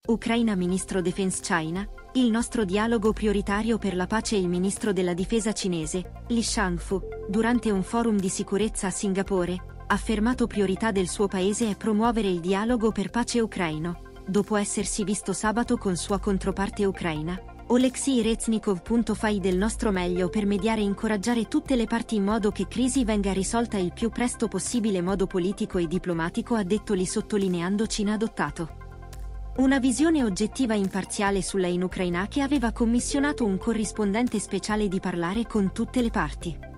Ucraina Ministro Defense China, il nostro dialogo prioritario per la pace. Il ministro della difesa cinese, Li Shangfu, durante un forum di sicurezza a Singapore, ha affermato priorità del suo paese è promuovere il dialogo per pace ucraino, dopo essersi visto sabato con sua controparte ucraina, Oleksiy Reznikov. Fai del nostro meglio per mediare e incoraggiare tutte le parti in modo che crisi venga risolta il più presto possibile. Modo politico e diplomatico, ha detto Li, sottolineando Cina ha adottato una visione oggettiva e imparziale sulla in Ucraina, che aveva commissionato un corrispondente speciale di parlare con tutte le parti.